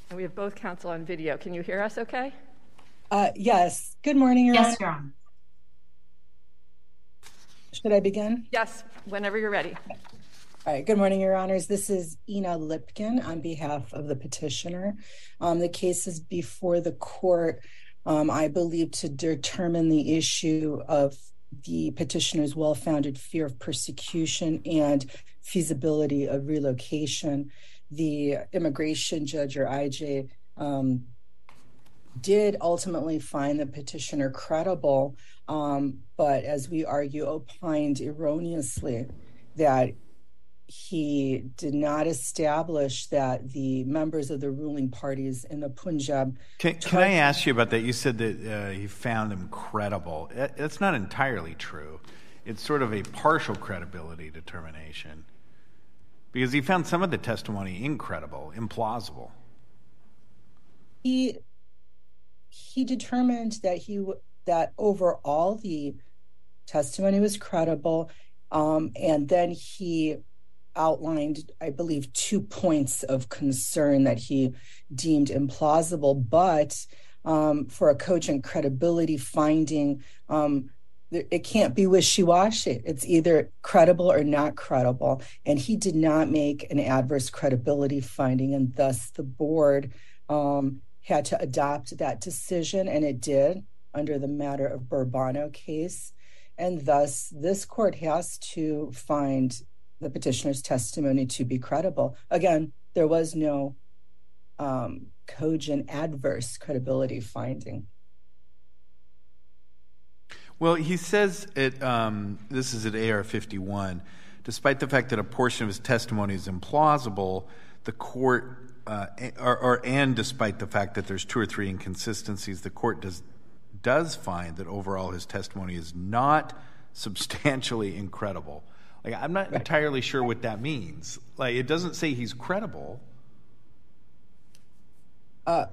And we have both counsel on video. Can you hear us okay? Yes. Good morning, Your Honor. Yes, Your Honor. Should I begin? Yes, whenever you're ready. All right. Good morning, Your Honors. This is Ina Lipkin on behalf of the petitioner. The case is before the court, I believe, to determine the issue of the petitioner's well-founded fear of persecution and feasibility of relocation. The immigration judge, or IJ, did ultimately find the petitioner credible, but as we argue, opined erroneously that he did not establish that the members of the ruling parties in the Punjab... Can I ask you about that? You said that he found him credible. That's not entirely true. It's sort of a partial credibility determination, because he found some of the testimony incredible, implausible. He determined that overall the testimony was credible, and then he outlined, I believe, 2 points of concern that he deemed implausible. But for a cogent credibility finding, it can't be wishy-washy. It's either credible or not credible. And he did not make an adverse credibility finding, and thus the board had to adopt that decision, and it did under the matter of Bourbano case. And thus this court has to find the petitioner's testimony to be credible. Again, there was no cogent adverse credibility finding. Well, he says, this is at AR 51, despite the fact that a portion of his testimony is implausible, the court, and despite the fact that there's 2 or 3 inconsistencies, the court does find that overall his testimony is not substantially incredible. Like, I'm not entirely sure what that means. Like, it doesn't say he's credible. But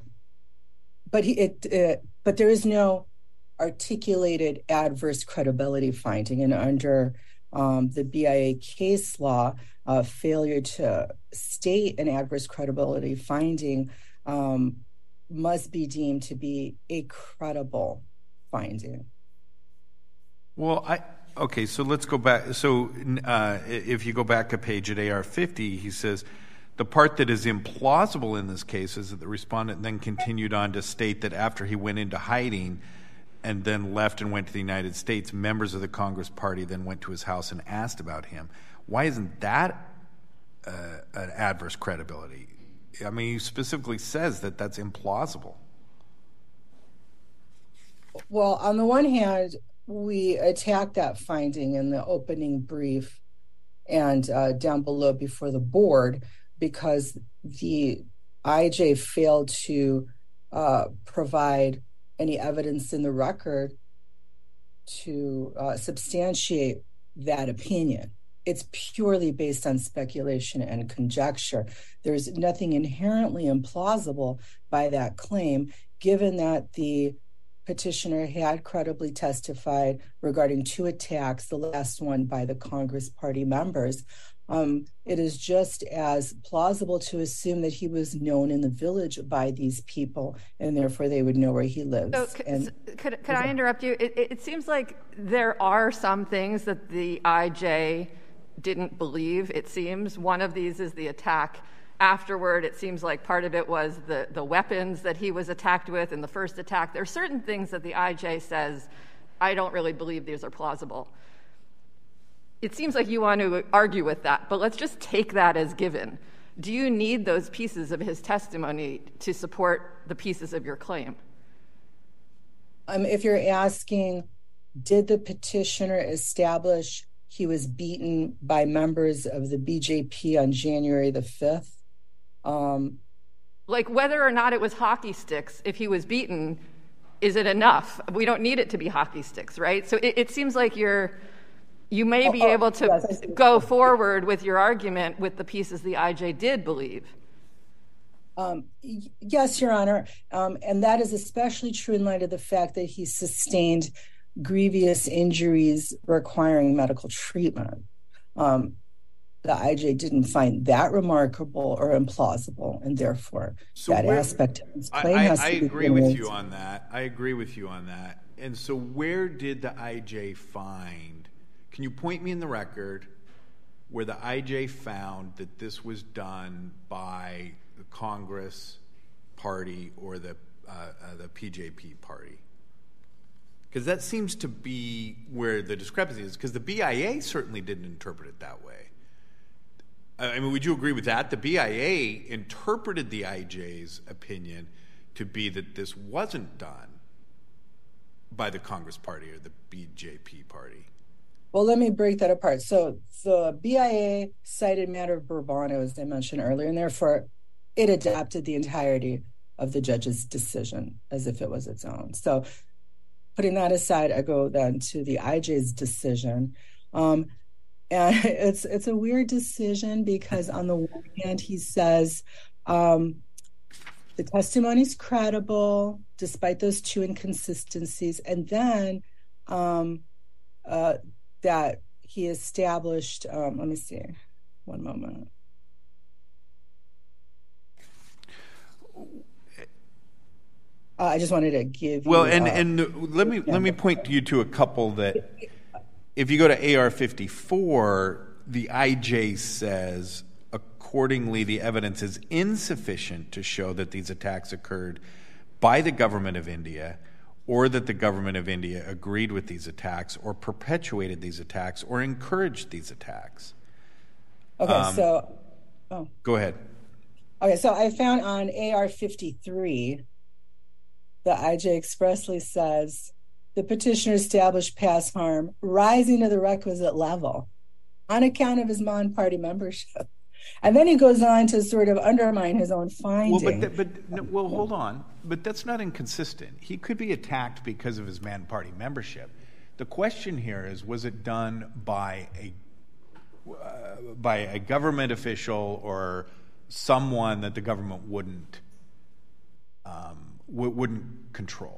there is no articulated adverse credibility finding, and under the BIA case law, failure to state an adverse credibility finding must be deemed to be a credible finding. Well, okay, so let's go back. So if you go back a page at AR 50, he says, the part that is implausible in this case is that the respondent then continued on to state that after he went into hiding and then left and went to the United States, members of the Congress Party then went to his house and asked about him. Why isn't that an adverse credibility? I mean, he specifically says that that's implausible. Well, on the one hand, we attacked that finding in the opening brief and down below before the board, because the IJ failed to provide any evidence in the record to substantiate that opinion. It's purely based on speculation and conjecture. There's nothing inherently implausible by that claim, given that the petitioner had credibly testified regarding 2 attacks, the last one by the Congress Party members. It is just as plausible to assume that he was known in the village by these people, and therefore they would know where he lives. So could I interrupt you? It seems like there are some things that the IJ didn't believe, it seems. One of these is the attack afterward. It seems like part of it was the weapons that he was attacked with in the first attack. There are certain things that the IJ says, I don't really believe these are plausible. It seems like you want to argue with that, but let's just take that as given. Do you need those pieces of his testimony to support the pieces of your claim? If you're asking, did the petitioner establish he was beaten by members of the BJP on January the 5th? Like, whether or not it was hockey sticks, if he was beaten, is it enough? We don't need it to be hockey sticks, right? So it seems like you may be able to go forward with your argument with the pieces the IJ did believe. Yes, Your Honor. And that is especially true in light of the fact that he sustained grievous injuries requiring medical treatment. the IJ didn't find that remarkable or implausible, and therefore that aspect of his claim has to be agree with you on that. I agree with you on that. And so where did the IJ find, can you point me in the record where the IJ found that this was done by the Congress party or the PJP party? Because that seems to be where the discrepancy is, because the BIA certainly didn't interpret it that way. I mean, would you agree with that? The BIA interpreted the IJ's opinion to be that this wasn't done by the Congress party or the BJP party. Well, let me break that apart. So the BIA cited matter of Bourbano, as I mentioned earlier, and therefore it adopted the entirety of the judge's decision as if it was its own. So putting that aside, I go then to the IJ's decision. And it's a weird decision because on the one hand, he says the testimony's credible despite those two inconsistencies. And then that he established, let me see, one moment. I just wanted to give well, you... and let me point you to a couple that, if you go to AR 54, the IJ says, accordingly, the evidence is insufficient to show that these attacks occurred by the government of India, or that the government of India agreed with these attacks, or perpetuated these attacks, or encouraged these attacks. Okay, Go ahead. Okay, so I found on AR 53, the IJ expressly says, the petitioner established past harm rising to the requisite level on account of his Mon-Party membership. And then he goes on to sort of undermine his own finding. Well, hold on. But that's not inconsistent. He could be attacked because of his Man-Party membership. The question here is, was it done by a government official or someone that the government wouldn't control?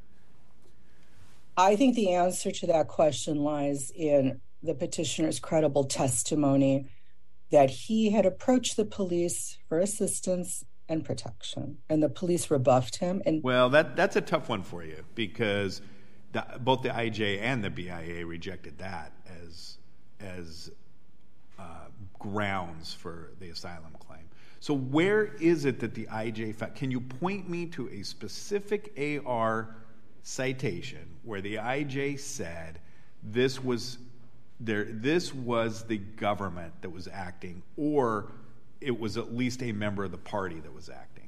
I think the answer to that question lies in the petitioner's credible testimony that he had approached the police for assistance and protection, and the police rebuffed him. And well, that's a tough one for you, because both the IJ and the BIA rejected that as grounds for the asylum claim. So where is it that the IJ found? Can you point me to a specific AR citation where the IJ said this was the government that was acting, or it was at least a member of the party that was acting?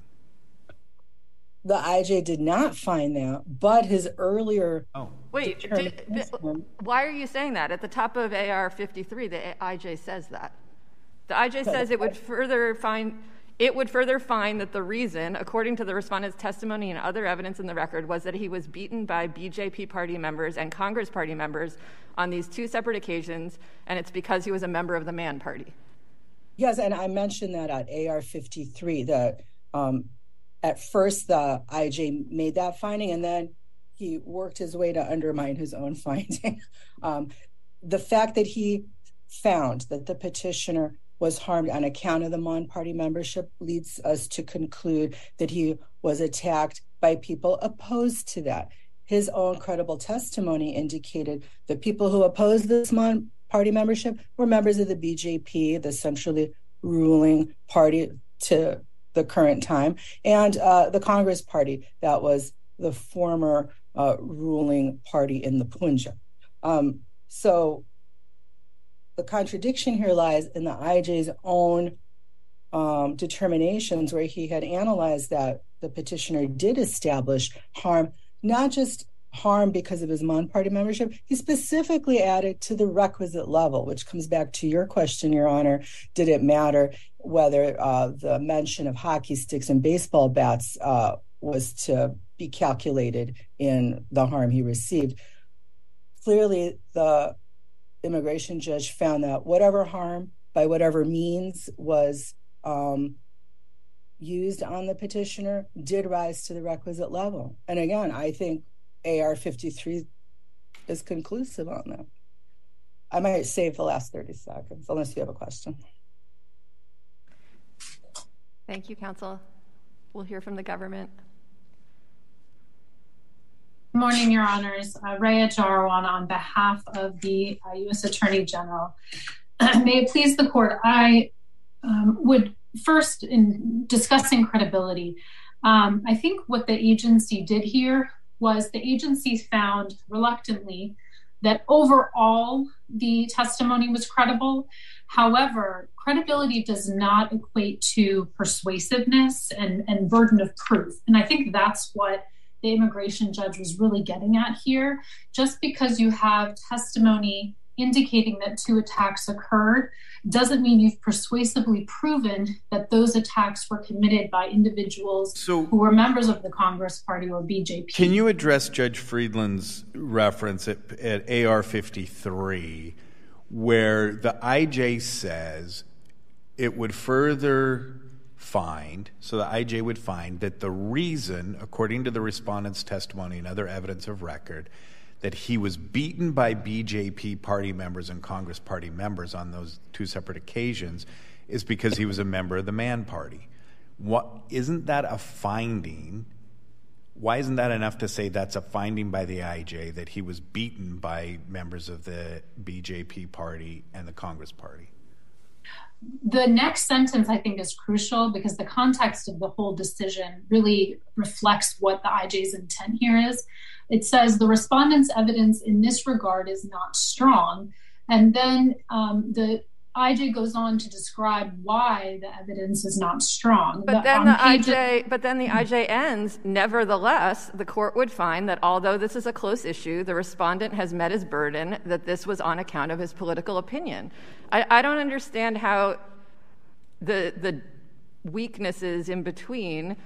The IJ did not find that, but his earlier... Oh. Wait, why are you saying that? At the top of AR 53, the IJ says that. The IJ says it would further find that the reason, according to the respondent's testimony and other evidence in the record, was that he was beaten by BJP party members and Congress party members on these two separate occasions, and it's because he was a member of the Man Party. Yes, and I mentioned that at AR 53, that at first the IJ made that finding, and then he worked his way to undermine his own finding. The fact that he found that the petitioner was harmed on account of the Mon Party membership leads us to conclude that he was attacked by people opposed to that. His own credible testimony indicated that people who opposed this Mon Party membership were members of the BJP, the centrally ruling party to the current time, and the Congress Party, that was the former ruling party in the Punjab. So the contradiction here lies in the IJ's own determinations, where he had analyzed that the petitioner did establish harm, not just harm because of his Mon Party membership. He specifically added to the requisite level, which comes back to your question, Your Honor. Did it matter whether the mention of hockey sticks and baseball bats was to be calculated in the harm he received? Clearly, the immigration judge found that whatever harm, by whatever means, was used on the petitioner did rise to the requisite level. And again, I think AR 53 is conclusive on that. I might save the last 30 seconds, unless you have a question. Thank you, counsel. We'll hear from the government. Good morning, Your Honors. Rhea Jarwan on behalf of the U.S. Attorney General. May it please the court, I would first, in discussing credibility, I think what the agency did here was the agency found reluctantly that overall the testimony was credible. However, credibility does not equate to persuasiveness and burden of proof. And I think that's what the immigration judge was really getting at here. Just because you have testimony indicating that 2 attacks occurred doesn't mean you've persuasively proven that those attacks were committed by individuals who were members of the Congress Party or BJP. Can you address Judge Friedland's reference at AR 53, where the IJ says it would further find, so the IJ would find that the reason, according to the respondent's testimony and other evidence of record, that he was beaten by BJP party members and Congress Party members on those 2 separate occasions is because he was a member of the Mann Party. Isn't that a finding? Why isn't that enough to say that's a finding by the IJ that he was beaten by members of the BJP party and the Congress Party? The next sentence, I think, is crucial because the context of the whole decision really reflects what the IJ's intent here is. It says the respondent's evidence in this regard is not strong. And then the IJ goes on to describe why the evidence is not strong. But then the IJ ends, nevertheless, the court would find that although this is a close issue, the respondent has met his burden, that this was on account of his political opinion. I don't understand how the weaknesses in between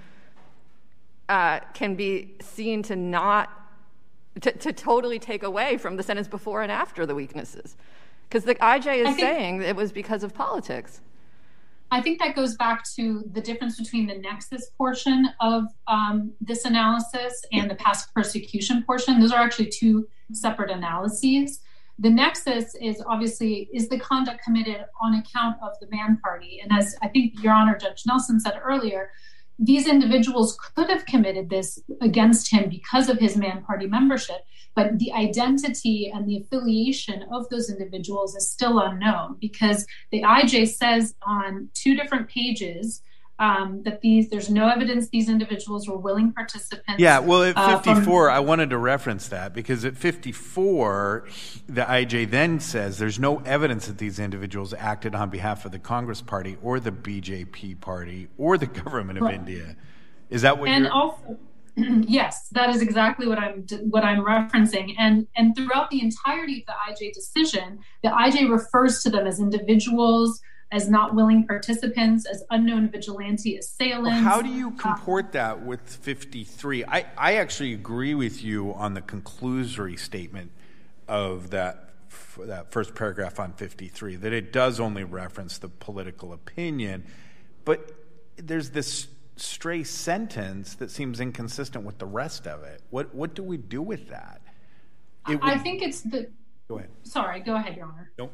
can be seen to not to totally take away from the sentence before and after the weaknesses. Because the IJ is saying it was because of politics. I think that goes back to the difference between the nexus portion of this analysis and the past persecution portion. Those are actually 2 separate analyses. The nexus is obviously, is the conduct committed on account of the Mann Party? And as I think Your Honor, Judge Nelson said earlier, these individuals could have committed this against him because of his Mann Party membership, but the identity and the affiliation of those individuals is still unknown because the IJ says on 2 different pages that there's no evidence these individuals were willing participants. Yeah, well, at 54, I wanted to reference that because at 54, the IJ then says there's no evidence that these individuals acted on behalf of the Congress Party or the BJP Party or the government of India. Is that what you're... Also, yes, that is exactly what I'm referencing. And throughout the entirety of the IJ decision, the IJ refers to them as individuals, as not willing participants, as unknown vigilante assailants. Well, how do you comport that with 53? I actually agree with you on the conclusory statement of that first paragraph on 53, that it does only reference the political opinion, but there's this stray sentence that seems inconsistent with the rest of it. What do we do with that? I think it's the... Go ahead. Sorry, go ahead, Your Honor. Nope.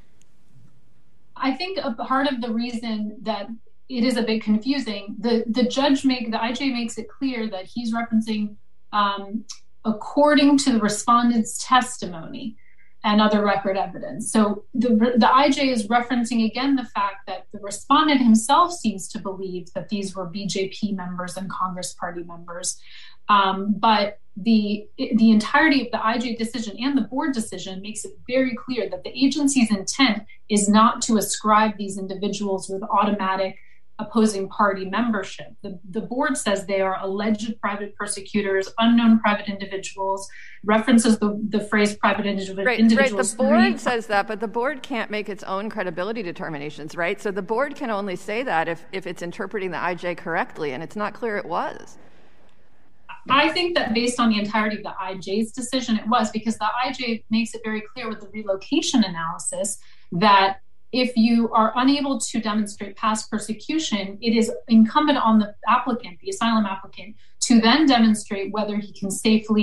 I think a part of the reason that it is a bit confusing, the IJ makes it clear that he's referencing according to the respondent's testimony and other record evidence. So the IJ is referencing again the fact that the respondent himself seems to believe that these were BJP members and Congress Party members. But the entirety of the IJ decision and the board decision makes it very clear that the agency's intent is not to ascribe these individuals with automatic opposing party membership. The board says they are alleged private persecutors, unknown private individuals, references the phrase private individuals. Right, the board says that, but the board can't make its own credibility determinations, right? So the board can only say that if it's interpreting the IJ correctly, and it's not clear it was. I think that based on the entirety of the IJ's decision, it was, because the IJ makes it very clear with the relocation analysis that if you are unable to demonstrate past persecution, it is incumbent on the applicant, the asylum applicant, to then demonstrate whether he can safely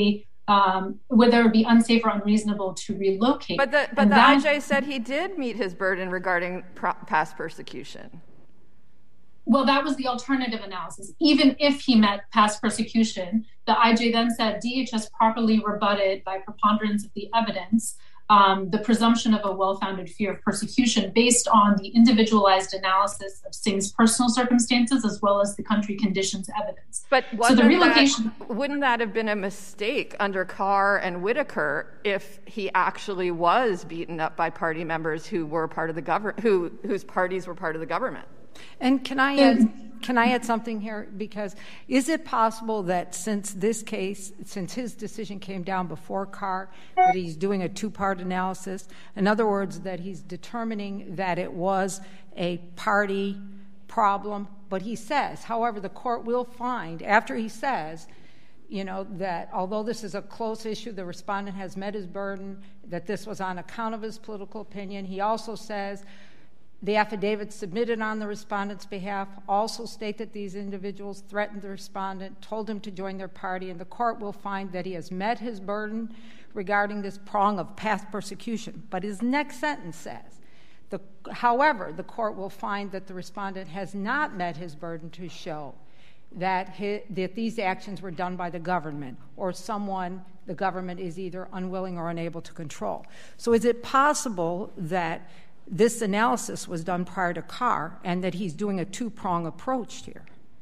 whether it would be unsafe or unreasonable to relocate. But the IJ said he did meet his burden regarding past persecution. Well, that was the alternative analysis. Even if he met past persecution, the IJ then said DHS properly rebutted by preponderance of the evidence the presumption of a well-founded fear of persecution based on the individualized analysis of Singh's personal circumstances as well as the country conditions evidence. But wouldn't that have been a mistake under Carr and Whitaker if he actually was beaten up by party members who were part of the government, whose parties were part of the government? And can I add something here? Because is it possible that since his decision came down before Carr, that he's doing a two-part analysis? In other words, that he's determining that it was a party problem. But he says, however, the court will find, after he says, that although this is a close issue, the respondent has met his burden, that this was on account of his political opinion. He also says, the affidavits submitted on the respondent's behalf also state that these individuals threatened the respondent, told him to join their party, and the court will find that he has met his burden regarding this prong of past persecution. But his next sentence says, however, the court will find that the respondent has not met his burden to show that these actions were done by the government or someone the government is either unwilling or unable to control. So is it possible that this analysis was done prior to Carr and that he's doing a two-prong approach here?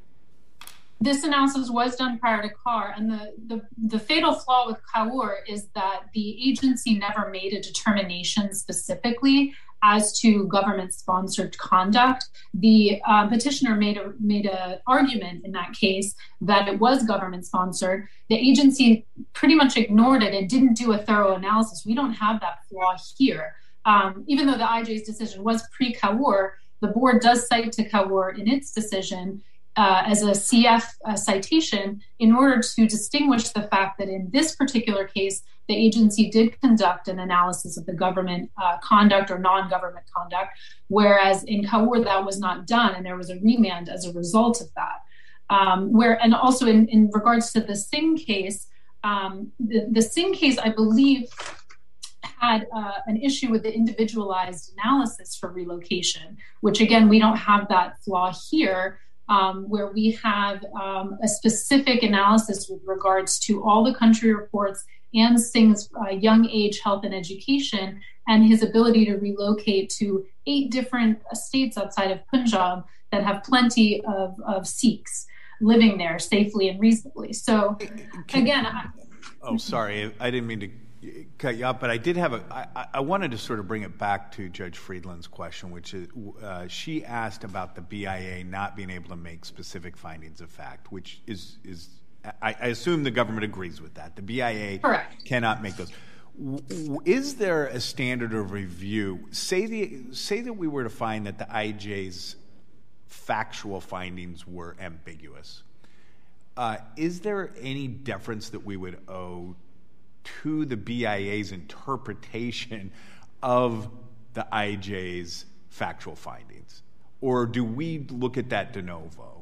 This analysis was done prior to Carr, and the fatal flaw with Kaur is that the agency never made a determination specifically as to government-sponsored conduct. The petitioner made an argument in that case that it was government-sponsored. The agency pretty much ignored it and didn't do a thorough analysis. We don't have that flaw here. Even though the IJ's decision was pre-Kaur, the board does cite to Kaur in its decision as a CF citation in order to distinguish the fact that in this particular case, the agency did conduct an analysis of the government conduct or non-government conduct, whereas in Kaur that was not done, and there was a remand as a result of that. And also in regards to the Singh case, the Singh case, I believe, had an issue with the individualized analysis for relocation, which again, we don't have that flaw here, where we have a specific analysis with regards to all the country reports and Singh's young age, health, and education, and his ability to relocate to 8 different states outside of Punjab that have plenty of Sikhs living there safely and reasonably. So again, sorry, I didn't mean to cut you off, but I did have I wanted to sort of bring it back to Judge Friedland's question, which is she asked about the BIA not being able to make specific findings of fact, which is I assume the government agrees with that. The BIA Correct. Cannot make those. Is there a standard of review? Say that we were to find that the IJ's factual findings were ambiguous. Is there any deference that we would owe to the BIA's interpretation of the IJ's factual findings? Or do we look at that de novo?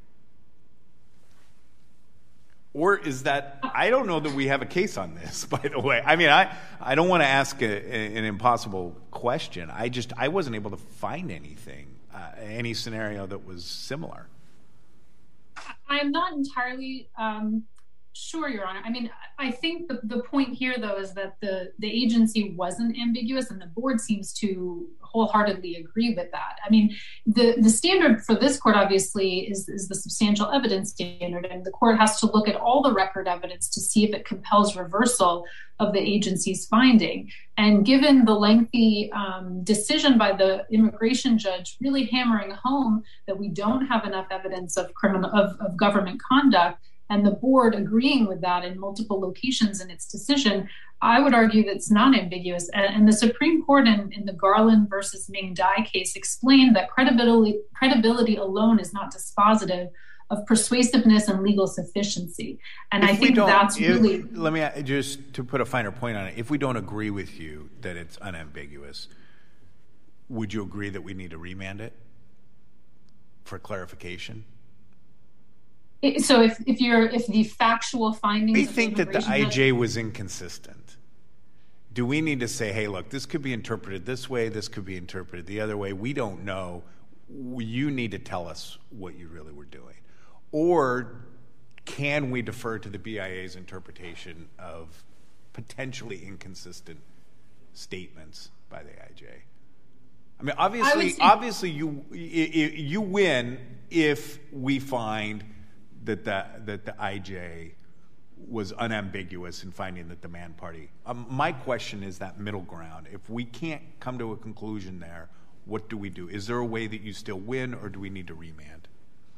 Or is that, I don't know that we have a case on this, by the way. I mean, I don't want to ask an impossible question. I wasn't able to find anything, any scenario that was similar. I'm not entirely sure, Your Honor. I mean, I think the point here, though, is that the agency wasn't ambiguous, and the board seems to wholeheartedly agree with that. I mean, the standard for this court, obviously, is the substantial evidence standard, and the court has to look at all the record evidence to see if it compels reversal of the agency's finding. And given the lengthy decision by the immigration judge really hammering home that we don't have enough evidence of government conduct, and the board agreeing with that in multiple locations in its decision, I would argue that it's not ambiguous. And the Supreme Court in the Garland versus Ming Dai case explained that credibility alone is not dispositive of persuasiveness and legal sufficiency. And I think that's really... Let me just to put a finer point on it. If we don't agree with you that it's unambiguous, would you agree that we need to remand it for clarification? So if the factual findings... We think that the IJ was inconsistent. Do we need to say, hey, look, this could be interpreted this way, this could be interpreted the other way, we don't know, you need to tell us what you really were doing? Or can we defer to the BIA's interpretation of potentially inconsistent statements by the IJ? I mean, obviously, you win if we find that the IJ was unambiguous in finding that the man party. My question is that middle ground. If we can't come to a conclusion there, what do we do? Is there a way that you still win, or do we need to remand?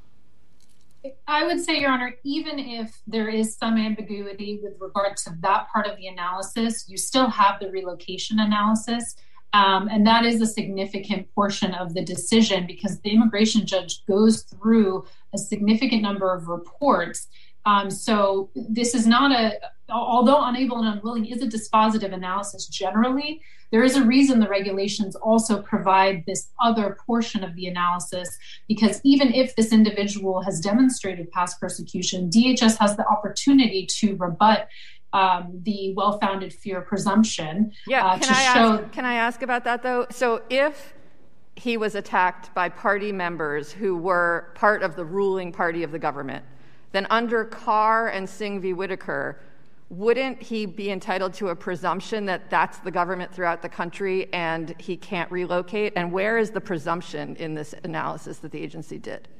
I would say, Your Honor, even if there is some ambiguity with regard to that part of the analysis, you still have the relocation analysis. And that is a significant portion of the decision, because the immigration judge goes through a significant number of reports. So this is not although unable and unwilling is a dispositive analysis generally, there is a reason the regulations also provide this other portion of the analysis, because even if this individual has demonstrated past persecution, DHS has the opportunity to rebut the well-founded fear presumption. Yeah, can I ask about that, though? So if he was attacked by party members who were part of the ruling party of the government, then under Carr and Singh v. Whitaker, wouldn't he be entitled to a presumption that that's the government throughout the country and he can't relocate? And where is the presumption in this analysis that the agency did?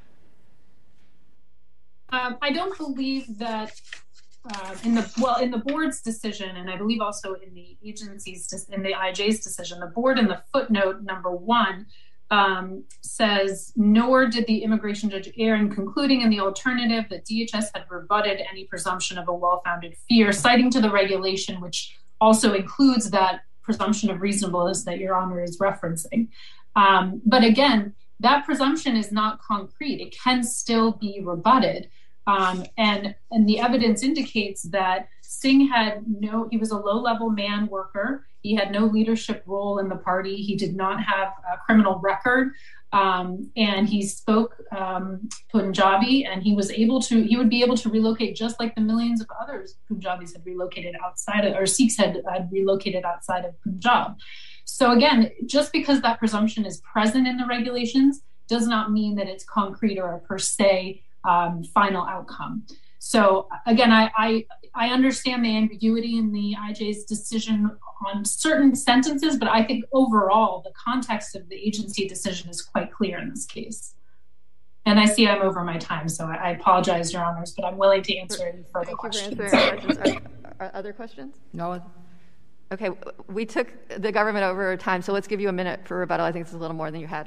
I don't believe that in the board's decision, and I believe also in the IJ's decision, the board in the footnote number 1 says, nor did the immigration judge err in concluding in the alternative that DHS had rebutted any presumption of a well-founded fear, citing to the regulation, which also includes that presumption of reasonableness that Your Honor is referencing. But again, that presumption is not concrete. It can still be rebutted. And the evidence indicates that Singh he was a low-level man worker. He had no leadership role in the party. He did not have a criminal record. And he spoke Punjabi, and he would be able to relocate just like the millions of others Punjabis had relocated Sikhs had relocated outside of Punjab. So again, just because that presumption is present in the regulations does not mean that it's concrete or a per se final outcome. So again, I understand the ambiguity in the IJ's decision on certain sentences, but I think overall the context of the agency decision is quite clear in this case. And I see I'm over my time, so I apologize, Your Honors, but I'm willing to answer any further questions. Other questions? No. Okay, we took the government over time, so let's give you a minute for rebuttal. I think it's a little more than you had.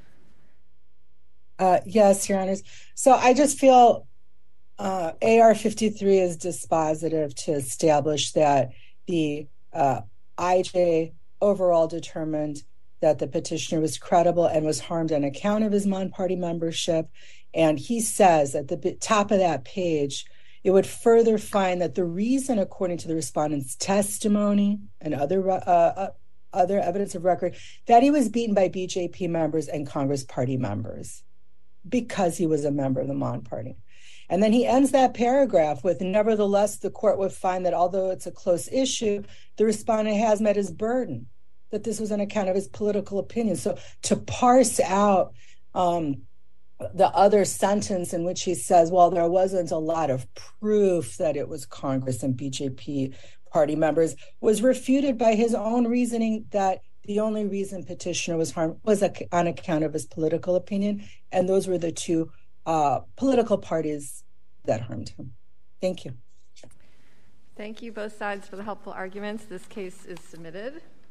Yes, Your Honors. So I just feel AR-53 is dispositive to establish that the IJ overall determined that the petitioner was credible and was harmed on account of his Mon Party membership. And he says at the top of that page, it would further find that the reason, according to the respondent's testimony and other evidence of record, that he was beaten by BJP members and Congress Party members because he was a member of the Mon Party. And then he ends that paragraph with, nevertheless, the court would find that although it's a close issue, the respondent has met his burden, that this was on account of his political opinion. So to parse out the other sentence in which he says, well, there wasn't a lot of proof that it was Congress and BJP party members, was refuted by his own reasoning that the only reason petitioner was harmed was on account of his political opinion. And those were the two political parties that harmed him. Thank you. Thank you, both sides, for the helpful arguments. This case is submitted.